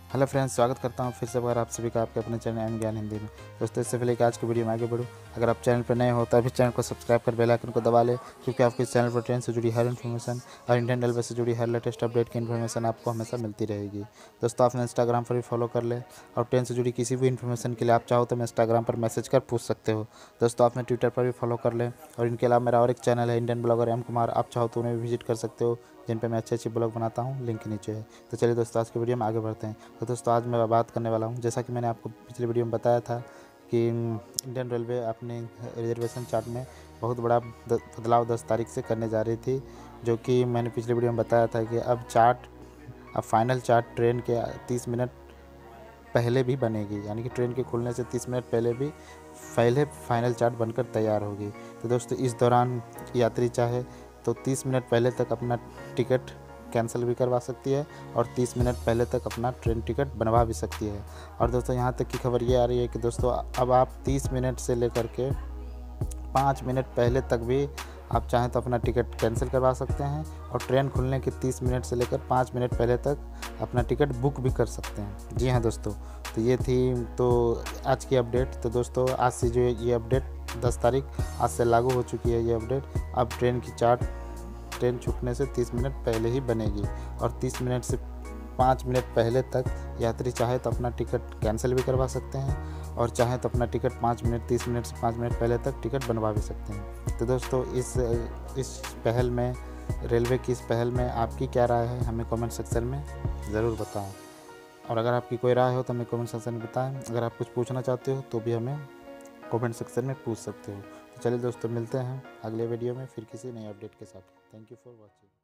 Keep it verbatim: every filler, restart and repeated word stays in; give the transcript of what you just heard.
Hello friends, स्वागत करता हूं फिर से बार आप सभी का आपके अपने चैनल एम ज्ञान हिंदी में। दोस्तों, इससे पहले कि आज की वीडियो में आगे बढ़ूं, अगर आप चैनल पर नए हो तो अभी चैनल को सब्सक्राइब कर बेल आइकन को दबा लें, क्योंकि आपको इस चैनल पर ट्रेन से जुड़ी हर इन्फॉर्मेशन और इंडियन रेलवे से जुड़ी हर लेटेस्ट अपडेट की इन्फॉर्मेशन आपको हमेशा मिलती रहेगी। दोस्तों, आप इंस्टाग्राम पर भी फॉलो कर लें और ट्रेन से जुड़ी किसी भी इन्फॉर्मेशन के लिए आप चाहो तो मैं इंस्टाग्राम पर मैसेज कर पूछ सकते हो। दोस्तों, आपने ट्विटर पर भी फॉलो कर लें और इनके अलावा मेरा और एक चैनल है इंडियन ब्लॉगर एम कुमार, आप चाहो तो उन्हें भी विजिट कर सकते हो, जिन पे मैं अच्छे अच्छे ब्लॉग बनाता हूँ, लिंक नीचे है। तो चलिए दोस्तों, आज की वीडियो में आगे बढ़ते हैं। तो दोस्तों, आज मैं बात करने वाला हूँ, जैसा कि मैंने आपको पिछले वीडियो में बताया था कि इंडियन रेलवे अपने रिजर्वेशन चार्ट में बहुत बड़ा बदलाव दस तारीख से करने जा रही थी, जो कि मैंने पिछले वीडियो में बताया था कि अब चार्ट अब फाइनल चार्ट ट्रेन के तीस मिनट पहले भी बनेगी, यानी कि ट्रेन के खुलने से तीस मिनट पहले भी पहले फाइनल चार्ट बनकर तैयार होगी। तो दोस्तों, इस दौरान यात्री चाहे तो तीस मिनट पहले तक अपना टिकट कैंसिल भी करवा सकती है और तीस मिनट पहले तक अपना ट्रेन टिकट बनवा भी सकती है। और दोस्तों, यहाँ तक की खबर ये आ रही है कि दोस्तों, अब आप तीस मिनट से लेकर के पाँच मिनट पहले तक भी आप चाहें तो अपना टिकट कैंसिल करवा सकते हैं और ट्रेन खुलने के तीस मिनट से लेकर पाँच मिनट पहले तक अपना टिकट बुक भी कर सकते हैं। जी हाँ दोस्तों, तो ये थी तो आज की अपडेट। तो दोस्तों, आज से जो ये अपडेट दस तारीख आज से लागू हो चुकी है ये अपडेट। अब ट्रेन की चार्ट ट्रेन छूटने से तीस मिनट पहले ही बनेगी और तीस मिनट से पाँच मिनट पहले तक यात्री चाहे तो अपना टिकट कैंसिल भी करवा सकते हैं और चाहे तो अपना टिकट पाँच मिनट तीस मिनट से पाँच मिनट पहले तक टिकट बनवा भी सकते हैं। तो दोस्तों, इस इस पहल में, रेलवे की इस पहल में आपकी क्या राय है, हमें कमेंट सेक्शन में ज़रूर बताएं। और अगर आपकी कोई राय हो तो हमें कमेंट सेक्शन में बताएं। अगर आप कुछ पूछना चाहते हो तो भी हमें कमेंट सेक्शन में पूछ सकते हो। तो चलिए दोस्तों, मिलते हैं अगले वीडियो में फिर किसी नए अपडेट के साथ। Thank you for watching.